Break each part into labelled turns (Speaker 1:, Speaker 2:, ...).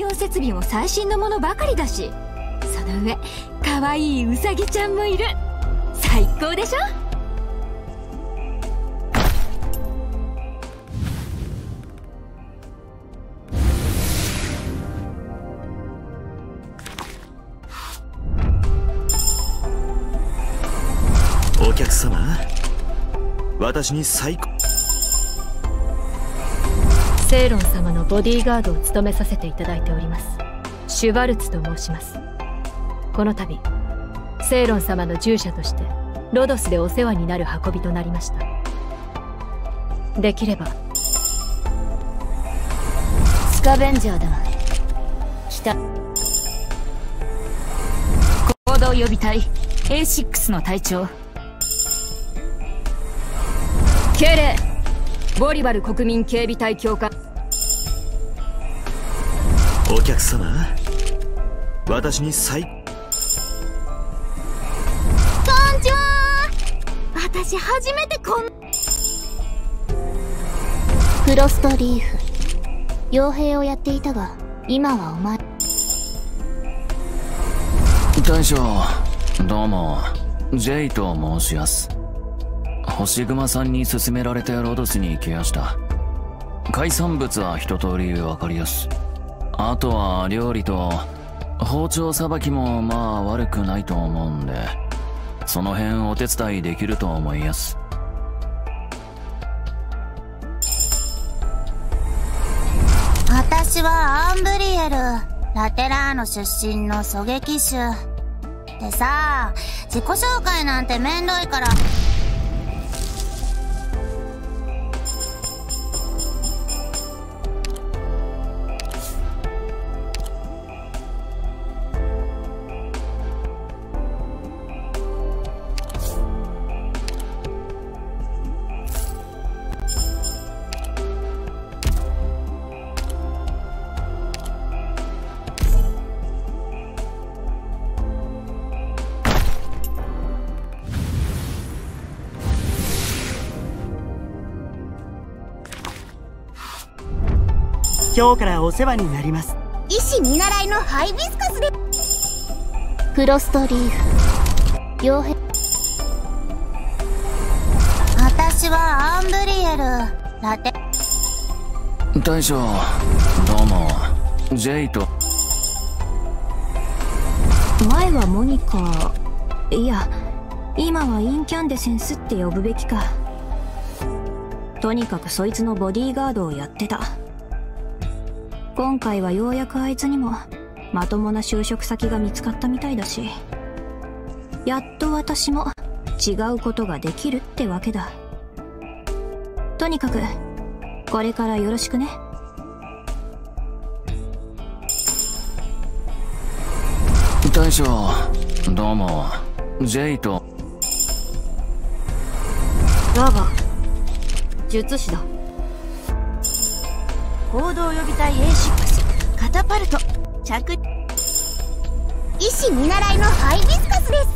Speaker 1: 用設備も最新のものばかりだし、その上可愛いウサギちゃんもいる。最高でしょ。
Speaker 2: お客様、私に最高。
Speaker 3: セイロン様のボディーガードを務めさせていただいておりますシュバルツと申します。この度セイロン様の従者としてロドスでお世話になる運びとなりました。できれば
Speaker 4: スカベンジャーだ。来た。
Speaker 5: 行動予備隊 A6 の隊長敬礼。ボリバル国民警備隊教官。
Speaker 2: お客様、私に最
Speaker 4: 団長、私初めてフロストリーフ傭兵をやっていたが、今はお前。
Speaker 6: 大将、どうも、ジェイと申します。星熊さんに勧められてロドスに来やした。海産物は一通り分かりやす。あとは料理と包丁さばきもまあ悪くないと思うんで、その辺お手伝いできると思いやす。
Speaker 4: 私はアンブリエル、ラテラーノ出身の狙撃手でさ、自己紹介なんてめんどいから。
Speaker 7: 今日からお世話になります。
Speaker 4: 医師見習いのハイビスカスで。フロストリーフ傭兵。私はアンブリエル、ラテ。
Speaker 6: 大将、どうも、ジェイと。
Speaker 1: 前はモニカ、いや今はインキャンデセンスって呼ぶべきか。とにかくそいつのボディーガードをやってた。今回はようやくあいつにもまともな就職先が見つかったみたいだし、やっと私も違うことができるってわけだ。とにかくこれからよろしくね。
Speaker 6: 大将、どうも、ジェイと。
Speaker 1: どうも、術師だ。
Speaker 4: 行動予備隊 A6 カタパルト着。医師見習いのハイビスカスです。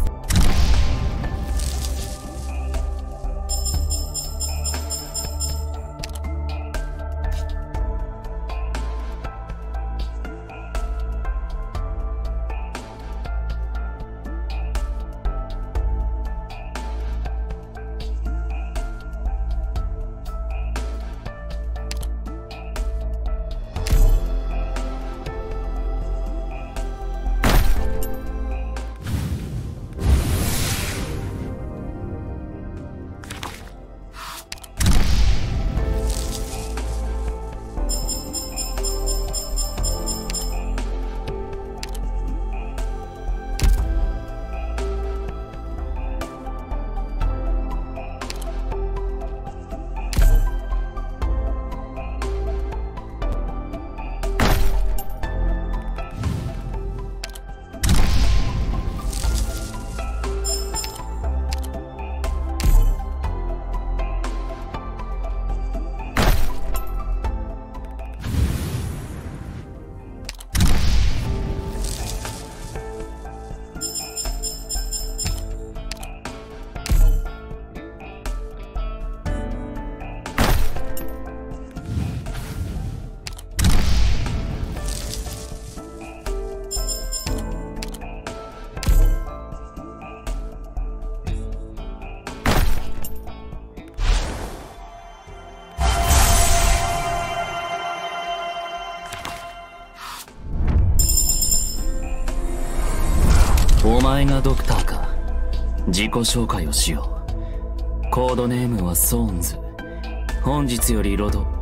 Speaker 6: 前がドクターか。自己紹介をしよう。コードネームはソーンズ。本日よりロド。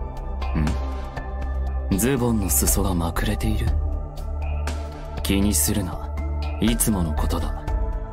Speaker 6: ズボンの裾がまくれている。気にするな。いつものことだ。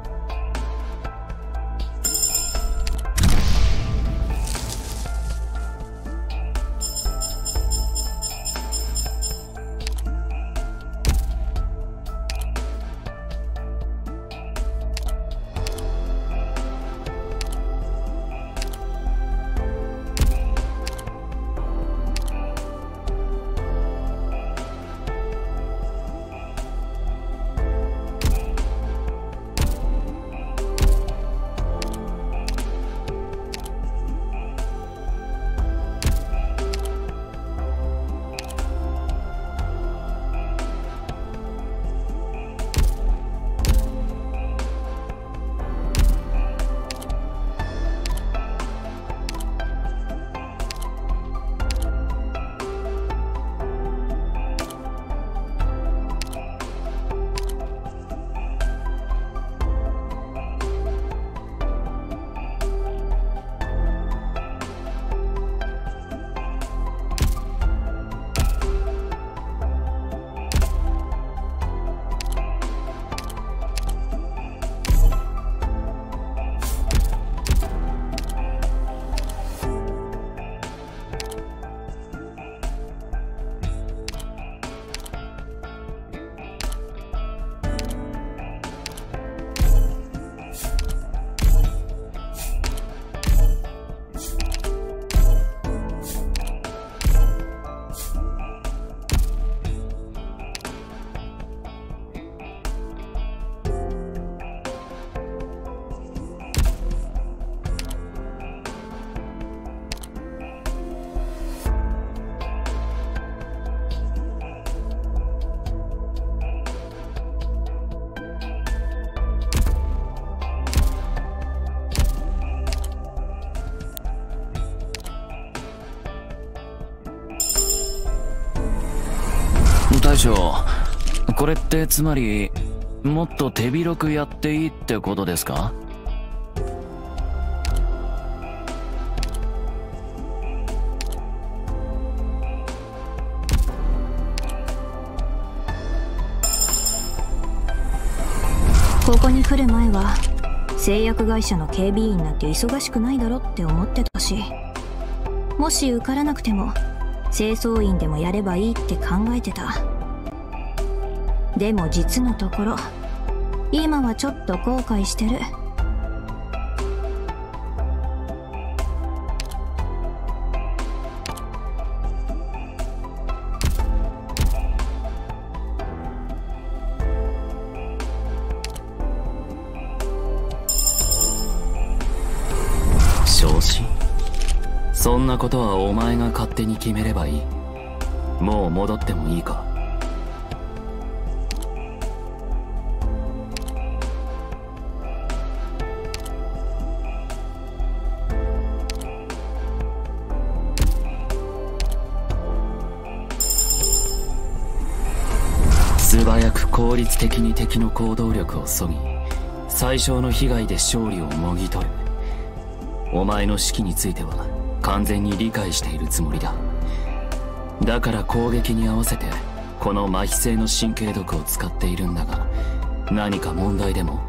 Speaker 6: 大将、これってつまりもっと手広くやっていいってことですか？
Speaker 1: ここに来る前は製薬会社の警備員なんて忙しくないだろって思ってたし、もし受からなくても清掃員でもやればいいって考えてた。でも実のところ今はちょっと後悔してる。
Speaker 6: 昇進？そんなことはお前が勝手に決めればいい。もう戻ってもいいか？素早く効率的に敵の行動力を削ぎ、最小の被害で勝利をもぎ取る。お前の指揮については完全に理解しているつもりだ。だから攻撃に合わせてこの麻痺性の神経毒を使っているんだが、何か問題でも？